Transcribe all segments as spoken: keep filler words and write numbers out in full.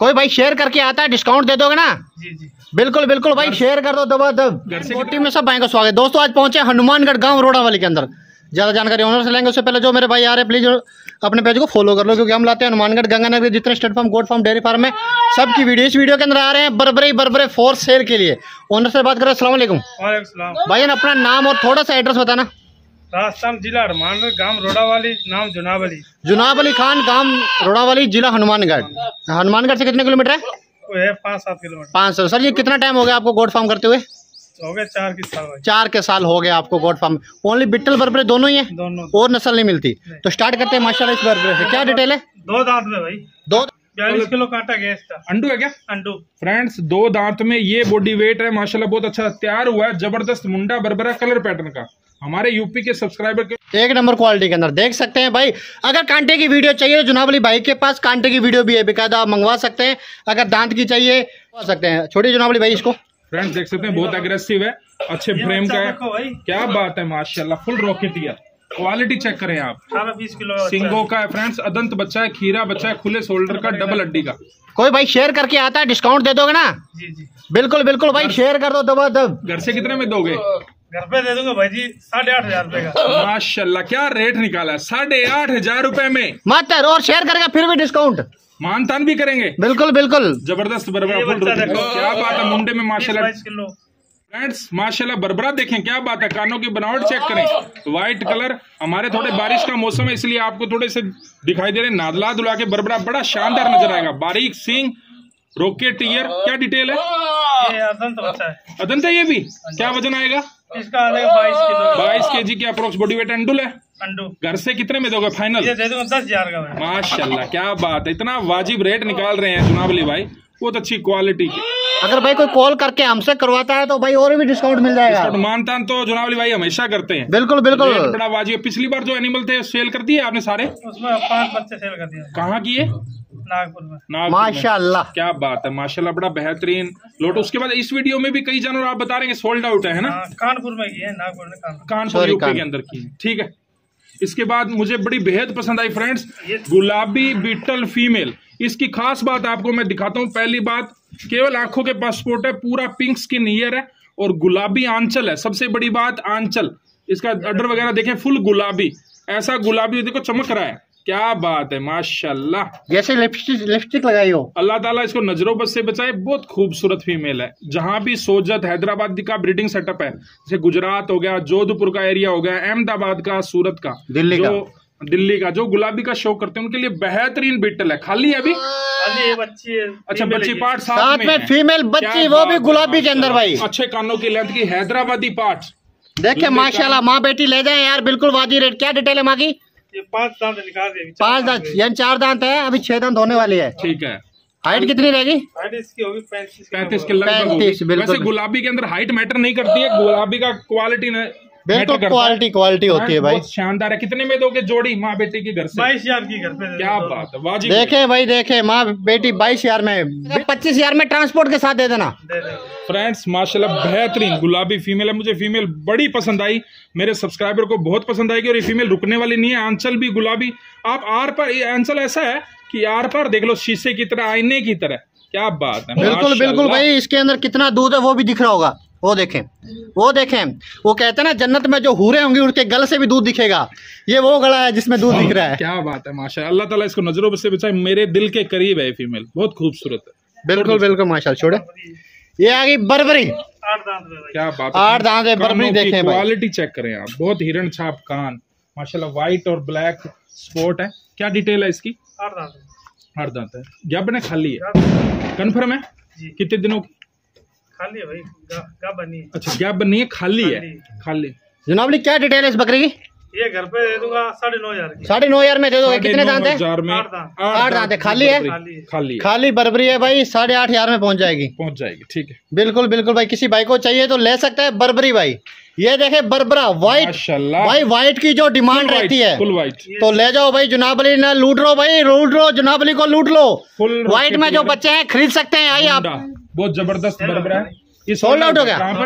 कोई भाई शेयर करके आता है डिस्काउंट दे दोगे ना? जी जी बिल्कुल बिल्कुल भाई, शेयर कर दो दबा दब। कोटी में सब भाई का स्वागत। दोस्तों आज पहुंचे हनुमानगढ़ गांव रोडावाली के अंदर। ज्यादा जानकारी ओनर से लेंगे, उससे पहले जो मेरे भाई आ रहे हैं प्लीज अपने पेज को फॉलो कर लो, क्योंकि हम लाते हैं हनुमानगढ़ गंगानगर जितने state farm, goat farm, dairy farm है सबकी वीडियो इस वीडियो के अंदर आ रहे हैं। बरबरे बरबरे फोर सेल के लिए ओनर से बात करें। अस्सलाम वालेकुम भाई, अपना नाम और थोड़ा सा एड्रेस बताना। राजस्थान जिला हनुमानगढ़, गांव रोडावाली, नाम जुनाब अली। जुनाब अली खान, गांव रोडावाली, जिला हनुमानगढ़। हनुमानगढ़ से कितने किलोमीटर है? है पाँच सात किलोमीटर। पाँच सौ। सर ये कितना टाइम हो गया आपको गोट फार्म करते हुए? हो गए चार के साल। चार के साल हो गए आपको गोट फार्म। ओनली बिट्टल बरबरे दोनों ही है? दोनों। और नस्ल नहीं मिलती? तो स्टार्ट करते हैं माशाल्लाह इस बरबरे से। क्या डिटेल है? दो दांत में भाई, दो बयालीस किलो काटा गया इसका। अंडू है क्या? अंडू फ्रेंड्स, दो दांत में ये बॉडी वेट है माशाल्लाह, बहुत अच्छा तैयार हुआ है। जबरदस्त मुंडा बरबरा कलर पैटर्न का, हमारे यूपी के सब्सक्राइबर के एक नंबर क्वालिटी के अंदर देख सकते हैं भाई। अगर कांटे की वीडियो चाहिए तो जुनाब अली भाई के पास कांटे की वीडियो भी है, बेकायदा आप मंगवा सकते हैं। अगर दांत की चाहिए मंगवा सकते हैं। छोड़िए जुनाब अली भाई इसको। फ्रेंड्स देख सकते हैं, बहुत अग्रेसिव है, अच्छे फ्रेम का है। क्या बात है माशाल्लाह, full rocket ear quality check करें आप। अठारह बीस किलो सिंगों का है फ्रेंड्स, अदंत बच्चा है, खीरा बच्चा है, खुले शोल्डर का, डबल हड्डी का। कोई भाई शेयर करके आता है डिस्काउंट दे दोगे ना? जी जी बिल्कुल बिल्कुल भाई, शेयर कर दो दबा दब। घर से कितने में दोगे? घर पे दे दूंगा भाई जी, साढ़े आठ हजार रुपए का। माशाल्लाह क्या रेट निकाला है, साढ़े आठ हजार रुपए में मात्र। और शेयर करेगा फिर भी डिस्काउंट, मानतान भी करेंगे। बिल्कुल बिल्कुल। जबरदस्त बरबरा फुल रॉकेट। क्या बात है, मुंडे में माशाल्लाह किलो। फ्रेंड्स माशाल्लाह बरबरा देखें, क्या बात है, कानों की बनावट चेक करें, व्हाइट कलर। हमारे थोड़े बारिश का मौसम है इसलिए आपको थोड़े से दिखाई दे रहे, नादला दुला के बरबरा बड़ा शानदार नजर आएगा। बारीक सींग, रॉकेट ईयर। क्या डिटेल है? ये अदंत बच्चा है। अदंत है ये भी? क्या वजन आएगा इसका? आएगा बाईस किलो। बाईस के जी की अप्रोक्स बॉडी वेट। अंडुल है? अंडू। घर से कितने में दोगे फाइनल? ये दे दूंगा दस हजार का। माशाल्लाह क्या बात है, इतना वाजिब रेट निकाल रहे हैं जुनाब अली भाई, बहुत अच्छी क्वालिटी की। अगर भाई कोई कॉल करके हमसे करवाता है तो भाई और भी डिस्काउंट मिल जाएगा। मानतान तो जुनाब अली भाई हमेशा करते हैं। बिल्कुल बिल्कुल। बड़ा वाजिब। पिछली बार जो एनिमल थे सेल कर दिए आपने सारे? उसमें पांच बच्चे सेल कर दिए। कहाँ किए? नागपुर में। नागपुर माशाल्लाह में। क्या बात है माशाल्लाह, बड़ा बेहतरीन लोट। उसके बाद इस वीडियो में भी कई जानवर आप बता रहे हैं सोल्ड आउट है ना? कानपुर में किए, नागपुर में। कानपुर कानपुर यूपी के अंदर की। ठीक है। इसके बाद मुझे बड़ी बेहद पसंद आई फ्रेंड्स, गुलाबी बीटल फीमेल। इसकी खास बात आपको मैं दिखाता हूँ। पहली बात, केवल आंखों के पासपोर्ट है, पूरा पिंक स्किन ईयर है और गुलाबी आंचल है। सबसे बड़ी बात आंचल, इसका अडर वगैरह देखें फुल गुलाबी, ऐसा गुलाबी देखो चमक रहा है। क्या बात है माशाल्लाह, जैसे लिपस्टिक लिपस्टिक लगाई हो। अल्लाह ताला इसको नजरों बद से बचाए। बहुत खूबसूरत फीमेल है। जहां भी सोजत हैदराबाद का ब्रीडिंग सेटअप है, जैसे गुजरात हो गया, जोधपुर का एरिया हो गया, अहमदाबाद का, सूरत का, दिल्ली जो का दिल्ली का जो गुलाबी का शो करते हैं उनके लिए बेहतरीन बीटल है। खाली है अभी? खाली ये बच्ची है। अच्छा बच्ची पार्ट साथ साथ में, में फीमेल बच्ची, वो भी गुलाबी के अंदर भाई। अच्छे कानों की लेंथ की हैदराबादी पार्ट देखिए माशाल्लाह, माँ बेटी ले जाए यार, बिल्कुल वाजी रेट। क्या डिटेल है माँ की? ये पांच दांत निकाल दे। पांच दांत यानी चार दांत है, अभी छह दांत होने वाली है। ठीक है। हाइट कितनी रहेगी? हाइट इसकी होगी पैंतीस पैंतीस के लगभग पैंतीस, होगी। बिल्कुल। वैसे गुलाबी के अंदर हाइट मैटर नहीं करती है, गुलाबी का क्वालिटी बिल्कुल क्वालिटी क्वालिटी होती है भाई। बहुत शानदार है। कितने में दोगे जोड़ी माँ बेटी की घर से? बाईस हजार की घर पे। क्या बात है, वाजिब। देखे भाई देखे, माँ बेटी बाईस हजार में, पच्चीस हजार में ट्रांसपोर्ट के साथ दे देना। फ्रेंड्स माशाल्लाह बेहतरीन गुलाबी फीमेल है। मुझे फीमेल बड़ी पसंद आई, मेरे सब्सक्राइबर को बहुत पसंद आएगी। और ये फीमेल रुकने वाली नहीं है। आंचल भी गुलाबी, आप आर पर, ये आंचल ऐसा है कि आर पर देख लो, शीशे की तरह, आईने की तरह। क्या बात है, बिल्कुल बिल्कुल भाई। इसके अंदर कितना दूध है वो भी दिख रहा होगा। वो देखें, वो देखें, वो कहते हैं ना जन्नत में जो हूरें होंगी उनके गल से भी दूध दिखेगा। ये वो गला है जिसमें दूध दिख रहा है। क्या बात है माशाल्लाह, अल्लाह ताला इसको नजरों से बचाए। मेरे दिल के करीब है फीमेल, बहुत खूबसूरत है। बिल्कुल बिल्कुल माशाल्लाह। छोड़े, ये आ गई बरबरी। आठ दांत में भाई। क्या बात, आठ दांत है बरबरी। देखें क्वालिटी चेक करें आप, बहुत हिरण छाप कान माशाल्लाह, व्हाइट और ब्लैक स्पॉट है। क्या डिटेल है इसकी? आठ दांत। आठ दांत है। गैप बने खाली है? कन्फर्म है? कितने दिनों की? खाली है भाई, गैप बनी है। अच्छा गैप बनी है, खाली है। खाली। जनाब क्या डिटेल है इस बकरी की? ये घर पे दे दूंगा साढ़े नौ हजार की। साढ़े नौ हजार में दे दोगे? कितने दांत है? आठ दांत है। खाली है? खाली खाली बरबरी है भाई, साढ़े आठ हजार में पहुंच जाएगी। पहुंच जाएगी। ठीक है। बिल्कुल बिल्कुल भाई, किसी भाई को चाहिए तो ले सकता है बरबरी भाई। ये देखे बरबरा व्हाइट, भाई व्हाइट की जो डिमांड रहती है फुल व्हाइट, तो ले जाओ भाई। जुनाब अली ना लूट लो भाई, लूट लो जुनाब अली को, लूट लो। फुल व्हाइट में जो बच्चे हैं खरीद सकते हैं। आई आप, बहुत जबरदस्त बरबरा है। ये सोल्ड आउट हो गया। कहाँ पर?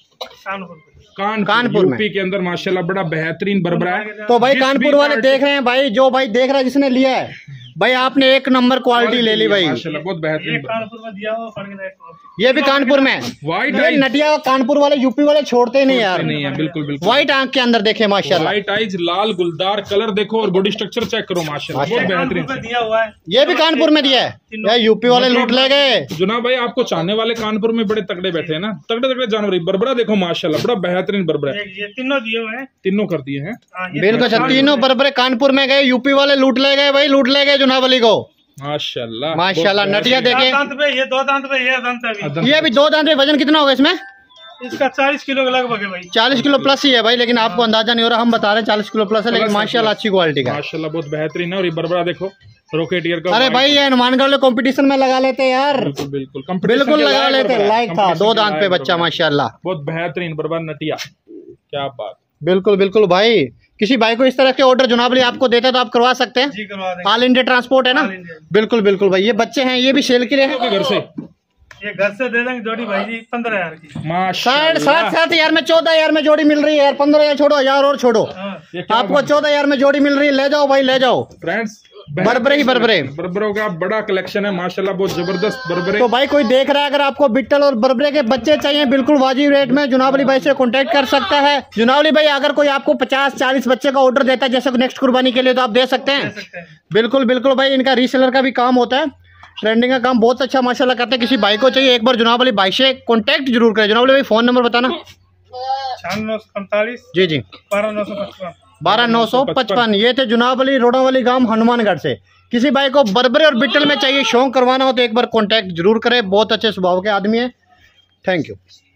कान कानपुर में, यूपी के अंदर माशाल्लाह बड़ा बेहतरीन बरबरा है। तो भाई कानपुर वाले देख रहे हैं भाई, जो भाई देख रहा है जिसने लिया है भाई आपने एक नंबर क्वालिटी ले ली भाई, माशाल्लाह बहुत बेहतरीन। कानपुर में दिया हुआ फर्क है। ये भी कानपुर में व्हाइट ये आइज नटिया कानपुर वाले यूपी वाले छोड़ते ही नहीं यार, नहीं है बिल्कुल बिल्कुल। व्हाइट आंख के अंदर देखे माशाल्लाह, व्हाइट आइज, लाल गुलदार कलर देखो और बॉडी स्ट्रक्चर चेक करो माशाल्लाह बहुत बेहतरीन। कानपुर में दिया हुआ है। ये भी कानपुर में दिया है यार, यूपी वाले लूट ले गए। जुनाब भाई आपको चाहने वाले कानपुर में बड़े तगड़े बैठे हैं ना, तगड़े तगड़े जानवर। बरबरा देखो माशाल्लाह बड़ा बेहतरीन बरबरा है, ये तीनों दिए हुए हैं। तीनों कर दिए हैं हाँ, ये बिल्कुल अच्छा, तीनों बरबरे कानपुर में गए, यूपी वाले लूट ले गए भाई, लूट ले गए जुनावली को माशाल्लाह माशाल्लाह। नटिया चार देखे, दांत पे, ये दो दांत पे, ये दांत पे अभी। ये भी दो दांत पे। वजन कितना होगा इसमें? इसका चालीस किलो के लगभग है भाई। चालीस किलो प्लस ही है भाई, लेकिन आपको अंदाजा नहीं हो रहा, हम बता रहे हैं चालीस किलो प्लस है, लेकिन माशाल्लाह अच्छी क्वालिटी का माशाल्लाह बहुत बेहतरीन है। और ये बरबरा देखो रॉकेटियर का। अरे भाई ये हनुमानगढ़ वाले कंपटीशन में लगा लेते यार, बिल्कुल बिल्कुल बिल्कुल लगा लेते, लाइक था, दो दांत पे बच्चा माशाल्लाह बहुत बेहतरीन बरबरा नटिया, क्या बात। बिल्कुल बिल्कुल भाई, किसी भाई को इस तरह के ऑर्डर जुनाबली आपको देता है तो आप करवा सकते हैं, जी करवा देंगे। ऑल इंडिया ट्रांसपोर्ट है ना? All India. बिल्कुल बिल्कुल भाई, ये बच्चे हैं, ये भी सेल के लिए हैं। घर से ये घर से दे देंगे जोड़ी भाई जी पंद्रह हजार की। साढ़े माशाल्लाह सात सात हजार में, चौदह हजार में जोड़ी मिल रही है यार, पंद्रह हजार छोड़ो, हजार और छोड़ो, हाँ। ये क्या आपको चौदह हजार में जोड़ी मिल रही है, ले जाओ भाई ले जाओ। फ्रेंड्स बरबरे ही बरबरे। बरबरों का बड़ा कलेक्शन है माशाल्लाह, बहुत जबरदस्त बरबरे। तो भाई कोई देख रहा है, अगर आपको बिट्टल और बरबरे के बच्चे चाहिए बिल्कुल वाजिब रेट में, जुनावली भाई से कांटेक्ट कर सकता है। जुनावली भाई अगर कोई आपको पचास चालीस बच्चे का ऑर्डर देता है जैसे नेक्स्ट कुर्बानी के लिए, तो आप दे सकते हैं। सकते हैं। बिल्कुल बिल्कुल भाई, इनका रीसेलर का भी काम होता है, ट्रेंडिंग का काम बहुत अच्छा माशाल्लाह करते हैं। किसी भाई को चाहिए एक बार जुनावली भाई से कांटेक्ट जरूर करें। जुनावली भाई फोन नंबर बताना। छियानवे नौ सौ पैंतालीस जी जी बारह नौ सौ पचपन बारह नौ सौ पचपन। ये थे जुनावली रोडावली गांव हनुमानगढ़ से। किसी भाई को बरबरे और बिट्टल में चाहिए, शौक करवाना हो तो एक बार कांटेक्ट जरूर करें, बहुत अच्छे स्वभाव के आदमी है। Thank you.